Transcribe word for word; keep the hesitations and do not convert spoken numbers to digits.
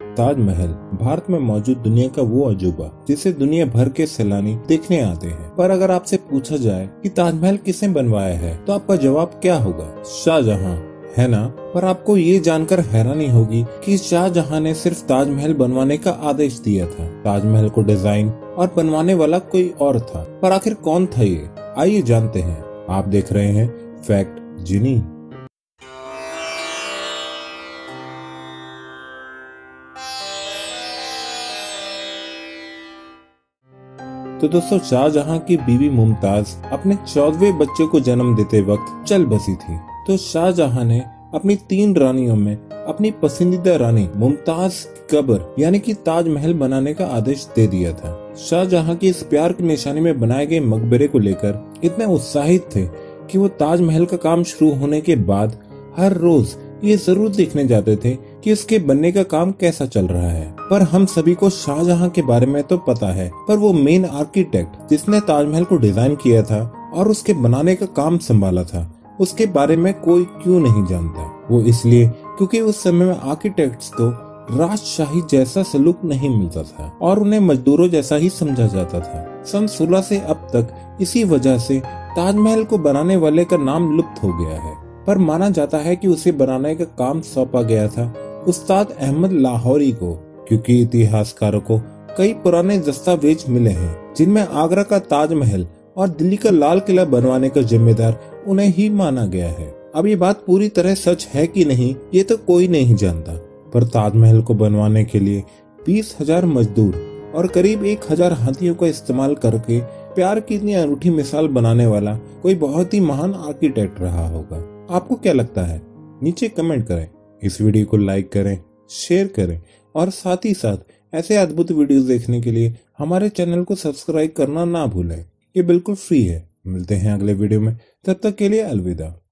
ताजमहल भारत में मौजूद दुनिया का वो अजूबा जिसे दुनिया भर के सैलानी देखने आते हैं। पर अगर आपसे पूछा जाए कि ताजमहल किसने बनवाया है तो आपका जवाब क्या होगा? शाहजहां, है ना? पर आपको ये जानकर हैरानी होगी कि शाहजहां ने सिर्फ ताजमहल बनवाने का आदेश दिया था। ताजमहल को डिजाइन और बनवाने वाला कोई और था। पर आखिर कौन था ये? आइए जानते हैं। आप देख रहे हैं फैक्ट जिनी। तो दोस्तों, शाहजहां की बीवी मुमताज अपने चौदहवें बच्चे को जन्म देते वक्त चल बसी थी। तो शाहजहां ने अपनी तीन रानियों में अपनी पसंदीदा रानी मुमताज की कब्र यानी कि ताजमहल बनाने का आदेश दे दिया था। शाहजहां की इस प्यार की निशानी में बनाए गए मकबरे को लेकर इतने उत्साहित थे कि वो ताजमहल का काम शुरू होने के बाद हर रोज ये जरूर देखने जाते थे कि उसके बनने का काम कैसा चल रहा है। पर हम सभी को शाहजहां के बारे में तो पता है, पर वो मेन आर्किटेक्ट जिसने ताजमहल को डिजाइन किया था और उसके बनाने का काम संभाला था, उसके बारे में कोई क्यों नहीं जानता? वो इसलिए क्योंकि उस समय में आर्किटेक्ट्स को राजशाही जैसा सलूक नहीं मिलता था और उन्हें मजदूरों जैसा ही समझा जाता था। सन सोलह से अब तक इसी वजह से ताजमहल को बनाने वाले का नाम लुप्त हो गया है। पर माना जाता है कि उसे बनाने का काम सौंपा गया था उस्ताद अहमद लाहौरी को, क्योंकि इतिहासकारों को कई पुराने दस्तावेज मिले हैं जिनमें आगरा का ताजमहल और दिल्ली का लाल किला बनवाने का जिम्मेदार उन्हें ही माना गया है। अब ये बात पूरी तरह सच है कि नहीं ये तो कोई नहीं जानता, पर ताजमहल को बनवाने के लिए बीस हजार मजदूर और करीब एक हजार हाथियों का इस्तेमाल करके प्यार की इतनी अनूठी मिसाल बनाने वाला कोई बहुत ही महान आर्किटेक्ट रहा होगा। आपको क्या लगता है? नीचे कमेंट करें, इस वीडियो को लाइक करें, शेयर करें और साथ ही साथ ऐसे अद्भुत वीडियोस देखने के लिए हमारे चैनल को सब्सक्राइब करना ना भूलें। ये बिल्कुल फ्री है। मिलते हैं अगले वीडियो में, तब तक के लिए अलविदा।